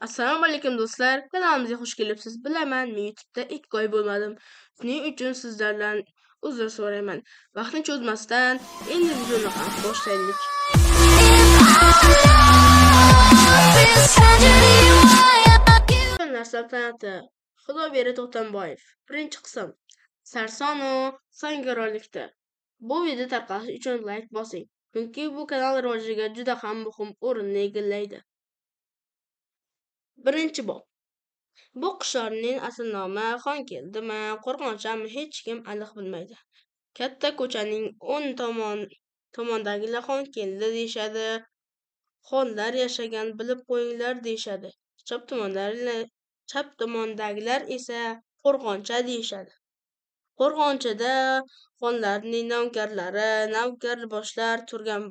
Assalomu alaykum do'stlar, kanalimizga xush kelibsiz. Bilaman, men YouTube'da 2 oy bo'lmadim. Shuning uchun sizlardan uzr so'rayman. Vaqtni cho'zmasdan endi videoni boshlaylik. Narsa planeti Xudoberi To'xtamboyev. Birinchi qism. Sarsonu sangarolikda. Bu video tarqalishi uchun like bosing, chunki bu kanal rivojiga juda ham muhim o'rinni egallaydi. Birinchi bob. Bu qushlarning asl nomi xon keldimi, qo'rg'onchami hech kim aniq bilmaydi. Katta ko'chaning o'ng tomondagilar xon keldi deyishadi. Xonlar yashagan bilib qo'yinglar deyishadi. Chap tomondagilar esa qo'rg'oncha deyishadi. Qo'rg'onchada xonlarning navkarlari, navkarboshlar turgan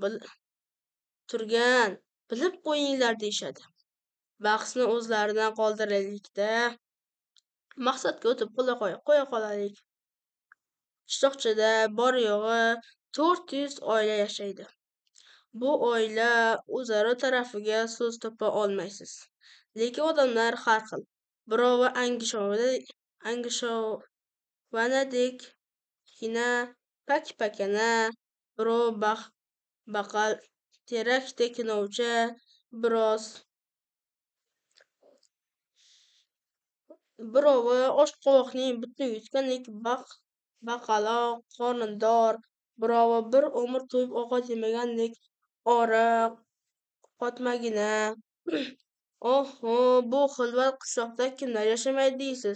bilib qo'yinglar deyishadi. Bahsni o'zlaridan qoldiraylikda, maqsadga o'tib qo'ya qolaylik. Qishloqchada bor yo'g'i 400 oila yashaydi. Bu oila o'zaro tarafiga so'z topa olmaysiz. Lekin odamlar har xil. Birovi angishovanadek hina pak-pakana, birov baqal terakdek novcha, birovi oshqovoqning butun yutgandek baqaloq, qorindor, birovi bir umr to'yib ovqat yemagandek oriq, qotmagina. Oho, bu xilvat qishloqda kimlar yashamaydi deysiz?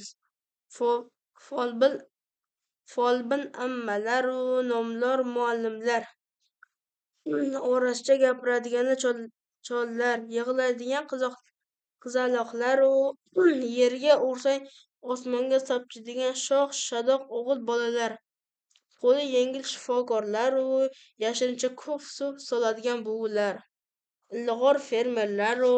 Folbin ammalaru nomdor muallimlar, orascha gapiradigan chollar, yig'laydigan qizaloqlaru yerga ursang osmonga sapchiydigan shoh-shadoq o'g'il bolalar, qo'li yengil shifokorlaru yashirincha ko'p suv soladigan buvilar, ilg'or fermerlaru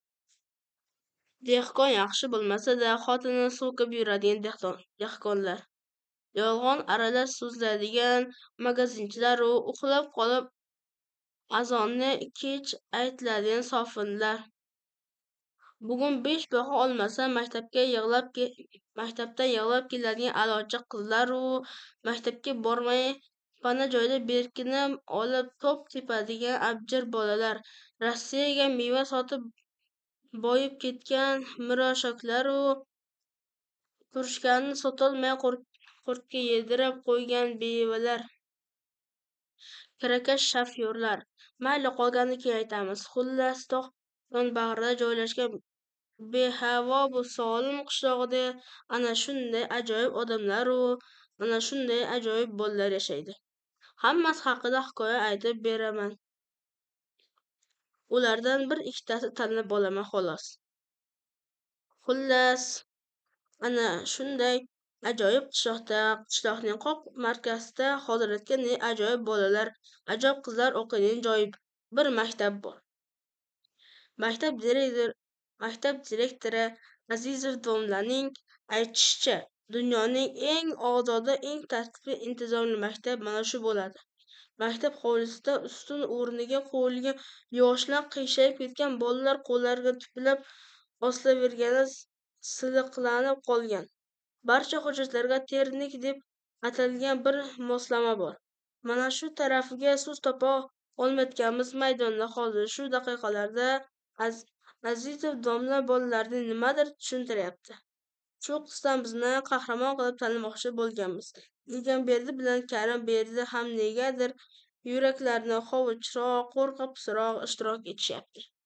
dehqon yaxshi bo'lmasa-da xotinini so'kib yuradigan dehqonlar, yolg'on aralash so'zlaydigan magazinchilaru uxlab qolib azonni kech aytiladigan sofinlar. Bugun 5 baho olmasa maktabdan yig'lab keladigan a'lochi qizlaru maktabga bormay pana joyda berkinib olib top tepadigan abjir bolalar, Rossiyaga meva sotib boyib ketgan miroshkoklaru turishkani sotolmay qurtga yedirib qo'ygan bevalar, kirakash shofyorlar. Mayli, qolganini keyin aytamiz. Xullas, tog' yonbag'rida joylashgan behavo bu solim qishlog'ida ana shunday ajoyib odamlaru ana shunday ajoyib bolalar yashaydi. Hammasi haqida hikoya aytib beraman. Ulardan bir ikkitasi tanlab olaman xolos. Xullas, ana shunday ajoyib qishloqning qoq markazida hozirgi ne ajoyib bolalar, ajoyib qizlar o'qiydigan joy bir maktab bor. Maktab direktori Azizov domlaning aytishicha, dunyoning eng ozoda, eng tartibli, intizomli maktab mana shu bo'ladi. Maktab hovlisida ustun o'rniga qo'yilgan yoshlab qiyshayib ketgan bolalar qo'llariga tupilib osilavergani siliqlanib qolgan. Barcha hujjatlarga ternik deb atalgan bir moslama bor. Mana shu tarafiga so'z topa olmayotganimiz maydonda hozir shu daqiqalarda Azizov domla bolalarga nimadir tushuntiryapti. Shu qisdan bizni qahramon qilib tanlamoqchi bo'lganmiz. Egamberdi bilan Karimberdi ham negadir yuraklarni hovuchroq, qo'rqibsizroq ishtirok etishyapti.